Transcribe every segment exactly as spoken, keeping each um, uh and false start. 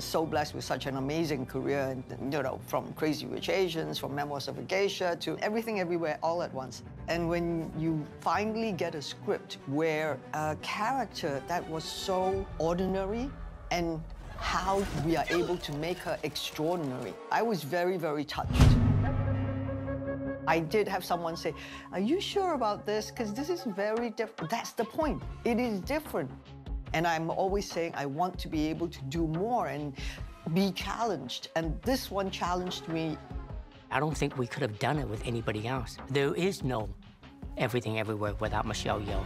been so blessed with such an amazing career, and, you know, from Crazy Rich Asians, from Memoirs of a Geisha, to Everything Everywhere All at Once. And when you finally get a script where a character that was so ordinary and how we are able to make her extraordinary, I was very, very touched. I did have someone say, are you sure about this? Because this is very different. That's the point. It is different. And I'm always saying I want to be able to do more and be challenged. And this one challenged me. I don't think we could have done it with anybody else. There is no Everything Everywhere without Michelle Yeoh.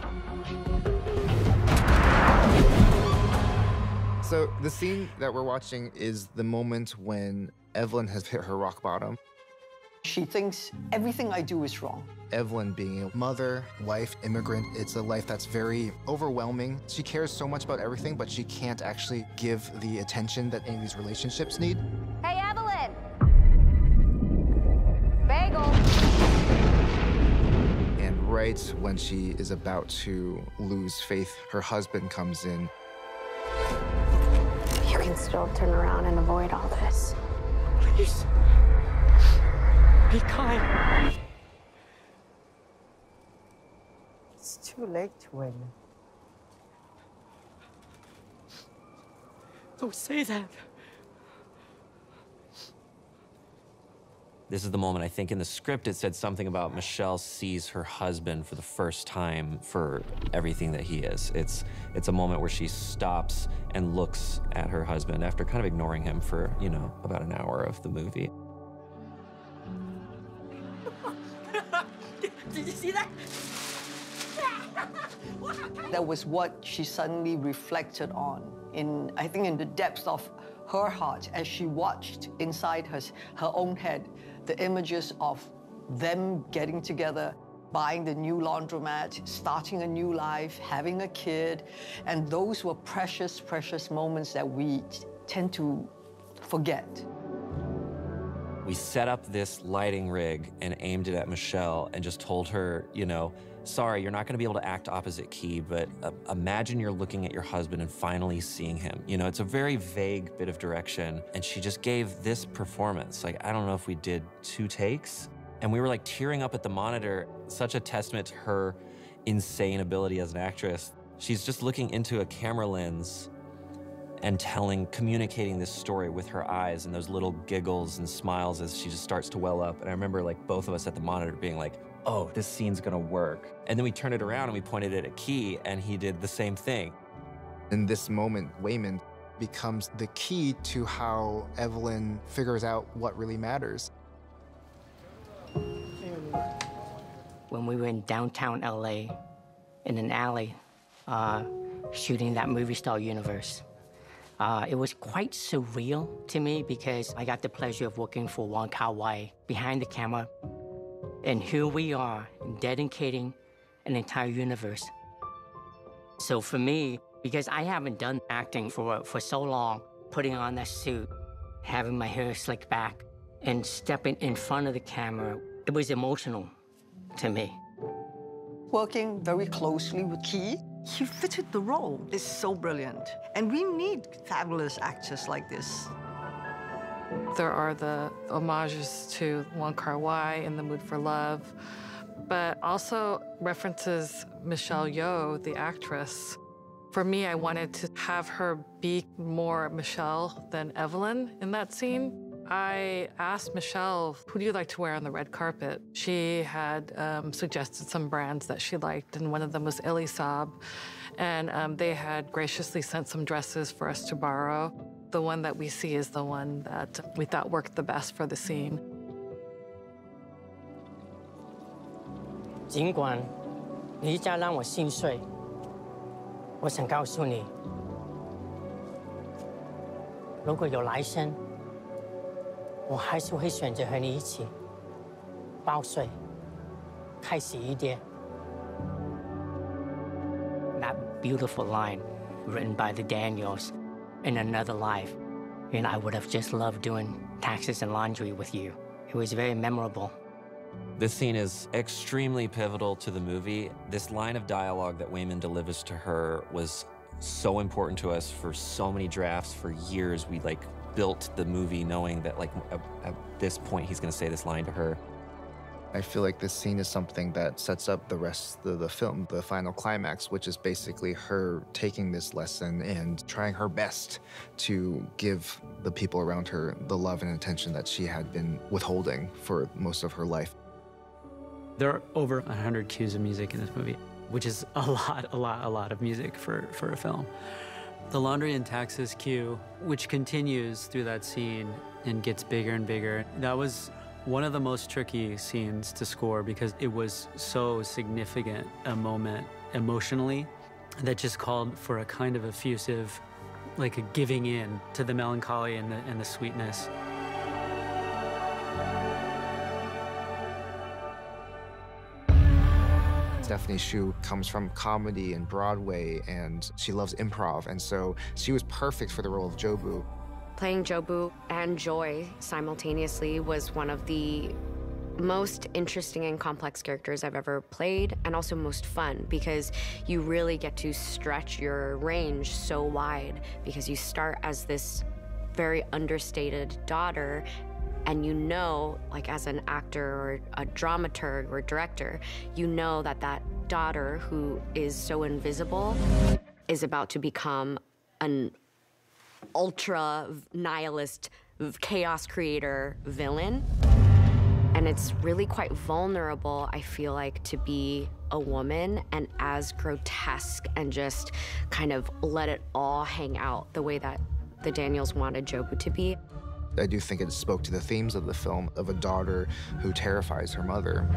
So the scene that we're watching is the moment when Evelyn has hit her rock bottom. She thinks everything I do is wrong. Evelyn being a mother, wife, immigrant, it's a life that's very overwhelming. She cares so much about everything, but she can't actually give the attention that any of these relationships need. Hey, Evelyn! Bagel! And right when she is about to lose faith, her husband comes in. You can still turn around and avoid all this. Please. Be kind. It's too late to win. Don't say that. This is the moment, I think in the script it said something about Michelle sees her husband for the first time for everything that he is. It's, it's a moment where she stops and looks at her husband after kind of ignoring him for, you know, about an hour of the movie. Did you see that? That was what she suddenly reflected on in, I think, in the depths of her heart as she watched inside her, her own head the images of them getting together, buying the new laundromat, starting a new life, having a kid. And those were precious, precious moments that we tend to forget. We set up this lighting rig and aimed it at Michelle and just told her, you know, sorry, you're not gonna be able to act opposite key, but uh, imagine you're looking at your husband and finally seeing him. You know, it's a very vague bit of direction. And she just gave this performance. Like, I don't know if we did two takes. And we were like tearing up at the monitor, such a testament to her insane ability as an actress. She's just looking into a camera lens and telling, communicating this story with her eyes and those little giggles and smiles as she just starts to well up. And I remember like both of us at the monitor being like, oh, this scene's gonna work. And then we turned it around and we pointed it at Key and he did the same thing. In this moment, Waymond becomes the key to how Evelyn figures out what really matters. When we were in downtown L A, in an alley, uh, shooting that movie star universe, Uh, it was quite surreal to me because I got the pleasure of working for Wong Kar-wai behind the camera. And here we are, dedicating an entire universe. So for me, because I haven't done acting for, for so long, putting on that suit, having my hair slicked back, and stepping in front of the camera, it was emotional to me. Working very closely with Key, he fitted the role. It's so brilliant. And we need fabulous actors like this. There are the homages to Wong Kar-wai in The Mood for Love, but also references Michelle Yeoh, the actress. For me, I wanted to have her be more Michelle than Evelyn in that scene. I asked Michelle, who do you like to wear on the red carpet? She had um, suggested some brands that she liked, and one of them was Eeaao. And um, they had graciously sent some dresses for us to borrow. The one that we see is the one that we thought worked the best for the scene. 尽管离家让我心碎，我想告诉你，如果有来生，我还是会选择和你一起报税，开心一点。That beautiful line, written by the Daniels, in another life, and I would have just loved doing taxes and laundry with you. It was very memorable. This scene is extremely pivotal to the movie. This line of dialogue that Waymond delivers to her was so important to us for so many drafts. For years, we like built the movie knowing that like at, at this point, he's gonna say this line to her. I feel like this scene is something that sets up the rest of the film, the final climax, which is basically her taking this lesson and trying her best to give the people around her the love and attention that she had been withholding for most of her life. There are over one hundred cues of music in this movie, which is a lot, a lot, a lot of music for, for a film. The laundry in Texas cue, which continues through that scene and gets bigger and bigger, that was one of the most tricky scenes to score because it was so significant a moment emotionally that just called for a kind of effusive, like a giving in to the melancholy and the, and the sweetness. Stephanie Hsu comes from comedy and Broadway, and she loves improv, and so she was perfect for the role of Jobu. Playing Jobu and Joy simultaneously was one of the most interesting and complex characters I've ever played, and also most fun, because you really get to stretch your range so wide, because you start as this very understated daughter, and you know, like as an actor or a dramaturg or director, you know that that daughter who is so invisible is about to become an ultra nihilist chaos creator villain. And it's really quite vulnerable, I feel like, to be a woman and as grotesque and just kind of let it all hang out the way that the Daniels wanted Jobu to be. I do think it spoke to the themes of the film, of a daughter who terrifies her mother.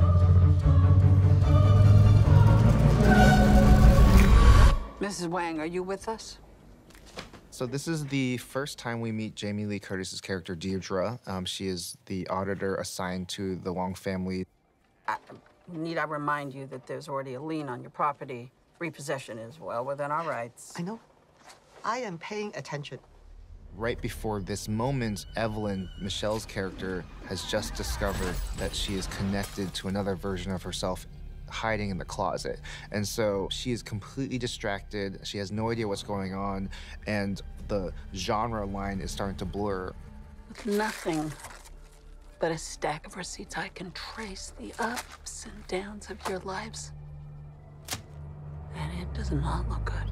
Missus Wang, are you with us? So this is the first time we meet Jamie Lee Curtis's character, Deirdre. Um, she is the auditor assigned to the Wong family. I, need I remind you that there's already a lien on your property? Repossession is well within our rights. I know. I am paying attention. Right before this moment, Evelyn, Michelle's character, has just discovered that she is connected to another version of herself hiding in the closet. And so she is completely distracted. She has no idea what's going on. And the genre line is starting to blur. With nothing but a stack of receipts, I can trace the ups and downs of your lives. And it does not look good.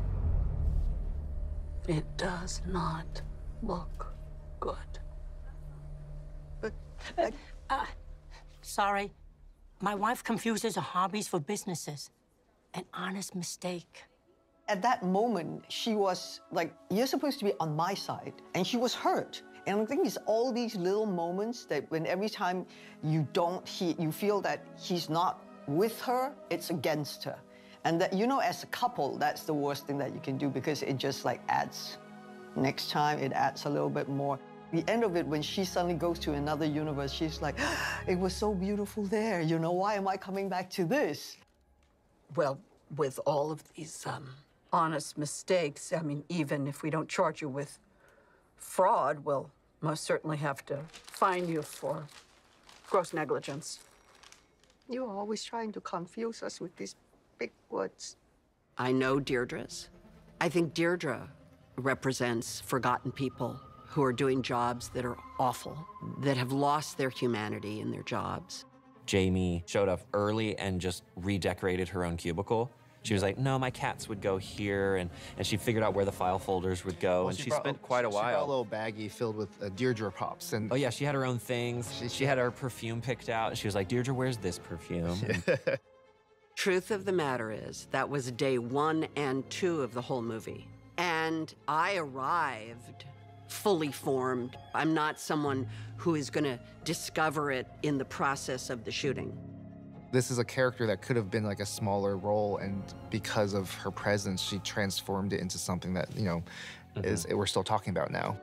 It does not look good. But, but Uh, sorry. My wife confuses her hobbies for businesses. An honest mistake. at that moment, she was like, you're supposed to be on my side. And she was hurt. And I think it's all these little moments that when every time you don't, he, you feel that he's not with her, it's against her. And that, you know, as a couple, that's the worst thing that you can do because it just like adds. Next time, it adds a little bit more. The end of it, when she suddenly goes to another universe, she's like, it was so beautiful there. You know, why am I coming back to this? Well, with all of these um, honest mistakes, I mean, even if we don't charge you with fraud, we'll most certainly have to fine you for gross negligence. You're always trying to confuse us with these big words. I know Deirdre's. I think Deirdre represents forgotten people who are doing jobs that are awful, that have lost their humanity in their jobs. Jamie showed up early and just redecorated her own cubicle. She was like, no, my cats would go here, and, and she figured out where the file folders would go, Well, and she she, brought- spent quite a she while. She brought a little baggie filled with uh, Deirdre pops. And Oh yeah, she had her own things. She- She, had her perfume picked out, and she was like, Deirdre, where's this perfume? And Truth of the matter is, that was day one and two of the whole movie. And I arrived fully formed. I'm not someone who is gonna discover it in the process of the shooting. This is a character that could have been like a smaller role, and because of her presence, she transformed it into something that, you know, Mhm. is we're still talking about now.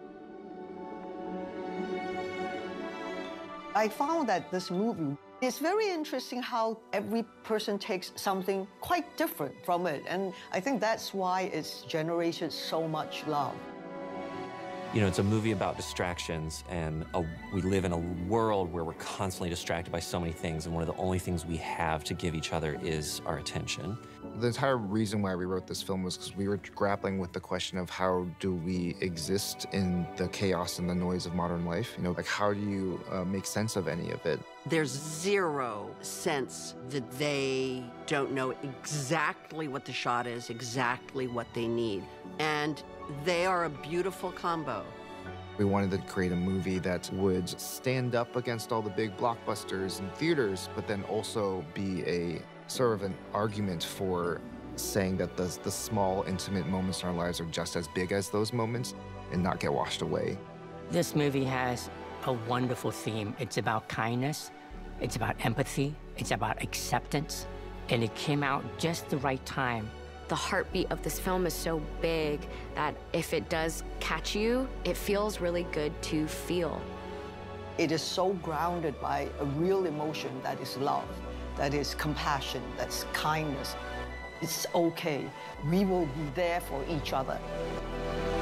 I found that this movie, it's very interesting how every person takes something quite different from it. And I think that's why it's generated so much love. You know, it's a movie about distractions, and a, we live in a world where we're constantly distracted by so many things, and one of the only things we have to give each other is our attention. The entire reason why we wrote this film was because we were grappling with the question of how do we exist in the chaos and the noise of modern life? You know, like how do you uh, make sense of any of it? There's zero sense that they don't know exactly what the shot is, exactly what they need. And they are a beautiful combo. We wanted to create a movie that would stand up against all the big blockbusters in theaters, but then also be a sort of an argument for saying that the, the small, intimate moments in our lives are just as big as those moments and not get washed away. This movie has a wonderful theme. It's about kindness, it's about empathy, it's about acceptance, and it came out just the right time. The heartbeat of this film is so big that if it does catch you, it feels really good to feel. It is so grounded by a real emotion that is love, that is compassion, that's kindness. It's okay. We will be there for each other.